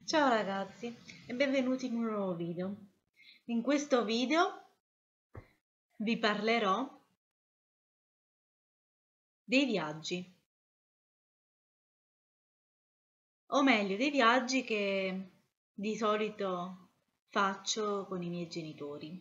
Ciao ragazzi e benvenuti in un nuovo video. In questo video vi parlerò dei viaggi, o meglio dei viaggi che di solito faccio con i miei genitori.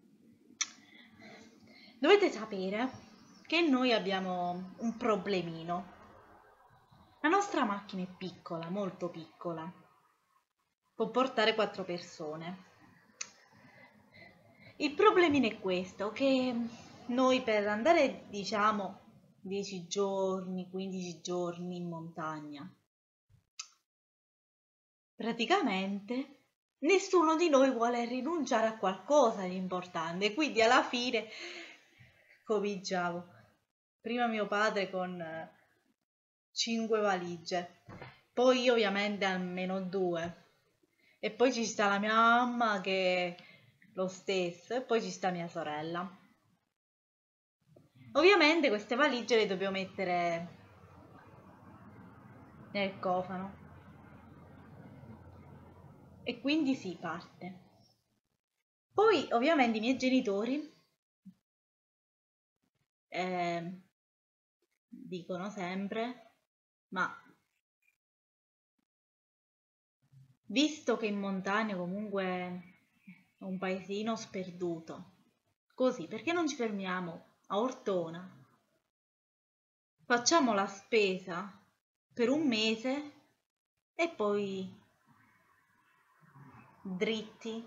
Dovete sapere che noi abbiamo un problemino. La nostra macchina è piccola, molto piccola, può portare 4 persone. Il problemino è questo, che noi per andare, diciamo, 10 giorni, 15 giorni in montagna, praticamente nessuno di noi vuole rinunciare a qualcosa di importante, quindi alla fine cominciamo. Prima mio padre con 5 valigie, poi io ovviamente almeno 2, e poi ci sta la mia mamma che lo stesso, e poi ci sta mia sorella. Ovviamente queste valigie le dobbiamo mettere nel cofano e quindi si parte. Poi ovviamente i miei genitori dicono sempre, ma visto che in montagna comunque è un paesino sperduto, così perché non ci fermiamo a Ortona? Facciamo la spesa per un mese e poi dritti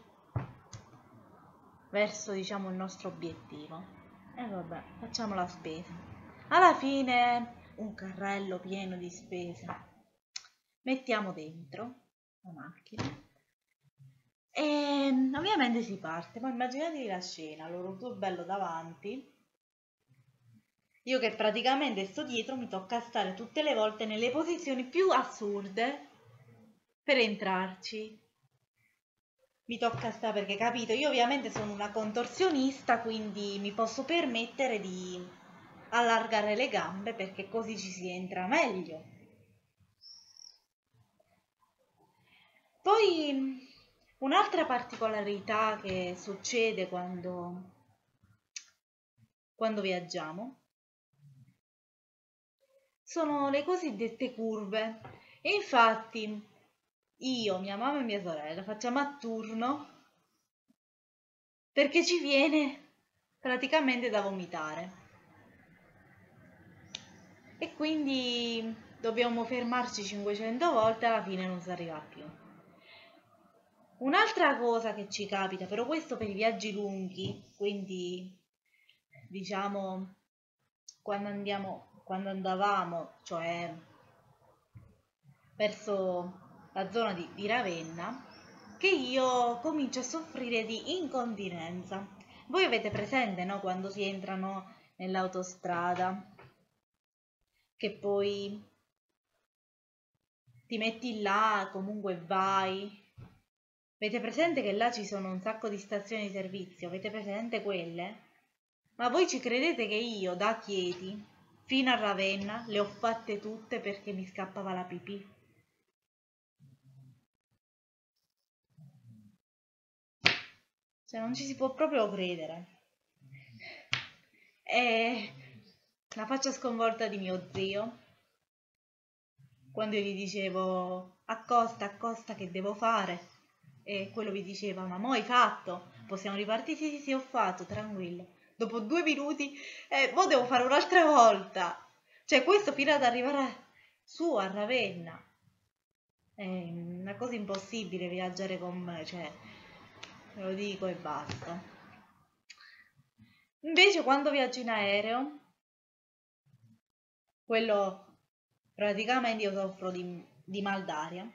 verso, diciamo, il nostro obiettivo. E vabbè, facciamo la spesa. Alla fine un carrello pieno di spese mettiamo dentro la macchina e ovviamente si parte. Poi immaginatevi la scena, loro due bello davanti, io che praticamente sto dietro, mi tocca stare tutte le volte nelle posizioni più assurde per entrarci. Mi tocca stare perché, capito, io ovviamente sono una contorsionista, quindi mi posso permettere di allargare le gambe perché così ci si entra meglio. Poi un'altra particolarità che succede quando viaggiamo sono le cosiddette curve. E infatti io, mia mamma e mia sorella facciamo a turno perché ci viene praticamente da vomitare e quindi dobbiamo fermarci 500 volte e alla fine non si arriva più. Un'altra cosa che ci capita, però questo per i viaggi lunghi, quindi diciamo quando andavamo, cioè verso la zona di Ravenna, che io comincio a soffrire di incontinenza. Voi avete presente, no? Quando si entrano nell'autostrada, che poi ti metti là, comunque vai. Avete presente che là ci sono un sacco di stazioni di servizio? Avete presente quelle? Ma voi ci credete che io da Chieti fino a Ravenna le ho fatte tutte perché mi scappava la pipì? Cioè non ci si può proprio credere. E la faccia sconvolta di mio zio, quando io gli dicevo accosta, accosta che devo fare, e quello mi diceva ma mo hai fatto? Possiamo ripartire? Sì, sì, sì, ho fatto, tranquillo. Dopo 2 minuti, mo devo fare un'altra volta. Cioè questo fino ad arrivare su a Ravenna. È una cosa impossibile viaggiare con me, cioè, ve lo dico e basta. Invece quando viaggio in aereo, quello praticamente io soffro di mal d'aria.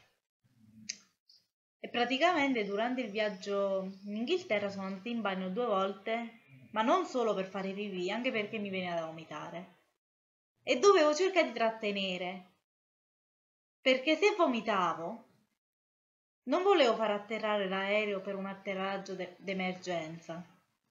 E praticamente durante il viaggio in Inghilterra sono andata in bagno 2 volte, ma non solo per fare pipì, anche perché mi veniva da vomitare. E dovevo cercare di trattenere, perché se vomitavo non volevo far atterrare l'aereo per un atterraggio d'emergenza.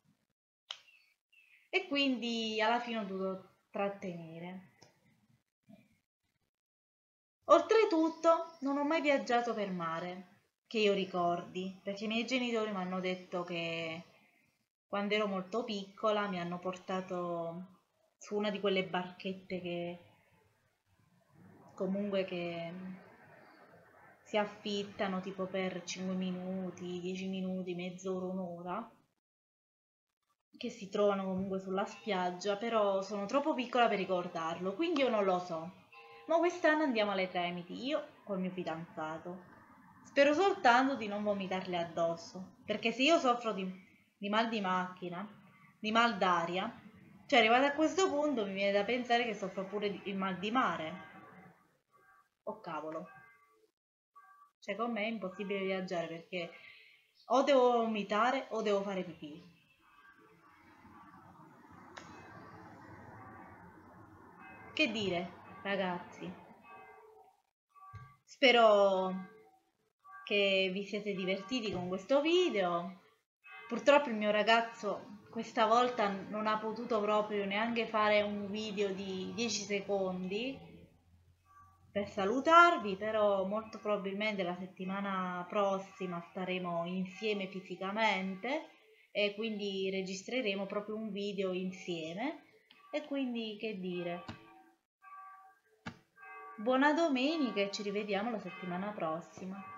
E quindi alla fine ho dovuto trattenere. Oltretutto non ho mai viaggiato per mare, che io ricordi, perché i miei genitori mi hanno detto che quando ero molto piccola mi hanno portato su una di quelle barchette che comunque che si affittano tipo per 5 minuti, 10 minuti, mezz'ora, un'ora, che si trovano comunque sulla spiaggia, però sono troppo piccola per ricordarlo, quindi io non lo so. Ma quest'anno andiamo alle Tremiti, io col mio fidanzato. Spero soltanto di non vomitarle addosso, perché se io soffro di mal di macchina, di mal d'aria, cioè arrivata a questo punto mi viene da pensare che soffro pure di mal di mare. Oh cavolo, cioè con me è impossibile viaggiare perché o devo vomitare o devo fare pipì. Che dire, ragazzi? Spero che vi siete divertiti con questo video. Purtroppo il mio ragazzo questa volta non ha potuto proprio neanche fare un video di 10 secondi per salutarvi, però molto probabilmente la settimana prossima staremo insieme fisicamente e quindi registreremo proprio un video insieme. E quindi che dire? Buona domenica e ci rivediamo la settimana prossima.